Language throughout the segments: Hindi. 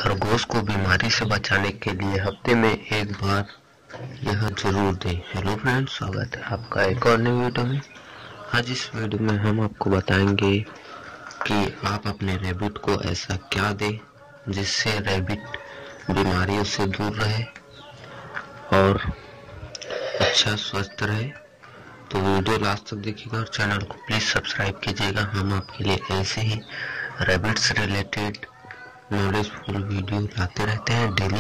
खरगोश को बीमारी से बचाने के लिए हफ्ते में एक बार यह जरूर दें। हेलो फ्रेंड्स, स्वागत है आपका एक और नई वीडियो में। आज इस वीडियो में हम आपको बताएंगे कि आप अपने रैबिट को ऐसा क्या दें जिससे रैबिट बीमारियों से दूर रहे और अच्छा स्वस्थ रहे। तो वीडियो लास्ट तक देखिएगा और चैनल को प्लीज सब्सक्राइब कीजिएगा। हम आपके लिए ऐसे ही रैबिट से रिलेटेड नॉलेजफुल वीडियो लाते रहते हैं डेली।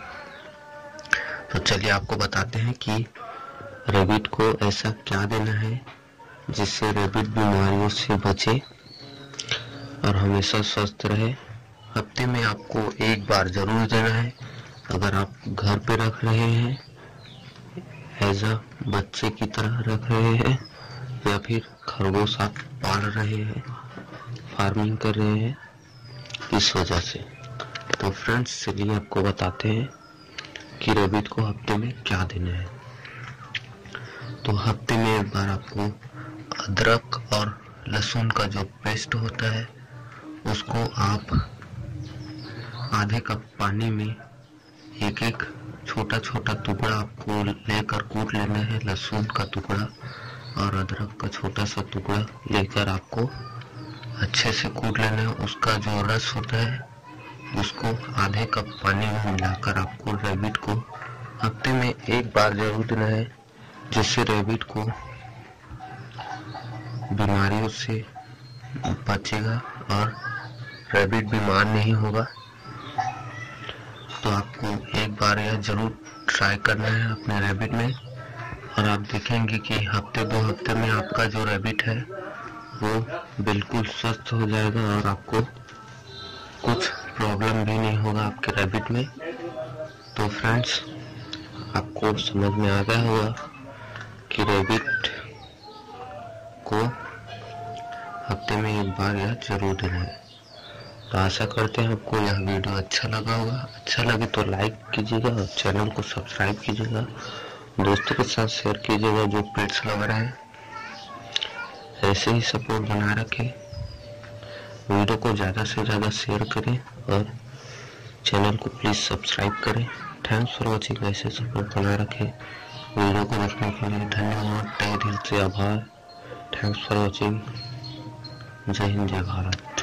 तो चलिए आपको बताते हैं कि रैबिट को ऐसा क्या देना है जिससे रैबिट बीमारियों से बचे और हमेशा स्वस्थ रहे। हफ्ते में आपको एक बार जरूर देना है। अगर आप घर पे रख रहे हैं, एज अ बच्चे की तरह रख रहे हैं, या फिर खरगोश आप पाल रहे हैं, फार्मिंग कर रहे हैं इस वजह से। तो फ्रेंड्स चलिए आपको बताते हैं कि रैबिट को हफ्ते में क्या देना है। तो हफ्ते में एक बार आपको अदरक और लहसुन का जो पेस्ट होता है उसको आप आधे कप पानी में एक एक छोटा छोटा टुकड़ा आपको लेकर कूट लेना है। लहसुन का टुकड़ा और अदरक का छोटा सा टुकड़ा लेकर आपको अच्छे से कूट लेना है। उसका जो रस होता है उसको आधे कप पानी में मिलाकर आपको रैबिट को हफ्ते में एक बार जरूर देना है, जिससे रैबिट को बीमारियों से बचेगा और रैबिट बीमार नहीं होगा। तो आपको एक बार यह जरूर ट्राई करना है अपने रैबिट में और आप देखेंगे कि हफ्ते दो हफ्ते में आपका जो रैबिट है वो बिल्कुल स्वस्थ हो जाएगा और आपको कुछ प्रॉब्लम भी नहीं होगा आपके रैबिट में। तो फ्रेंड्स आपको समझ में आ गया होगा कि रैबिट को हफ्ते में एक बार यह जरूर देना है। तो आशा करते हैं आपको यह वीडियो अच्छा लगा होगा। अच्छा लगे तो लाइक कीजिएगा और चैनल को सब्सक्राइब कीजिएगा। दोस्तों के साथ शेयर कीजिएगा जो पेट्स लवर हैं। ऐसे ही सपोर्ट बनाए रखें, वीडियो को ज़्यादा से ज़्यादा शेयर करें और चैनल को प्लीज़ सब्सक्राइब करें। Thanks for watching. ऐसे सपोर्ट बनाए रखें। वीडियो को देखने के लिए धन्यवाद, तहे दिल से आभार। Thanks for watching. जय हिंद, जय भारत।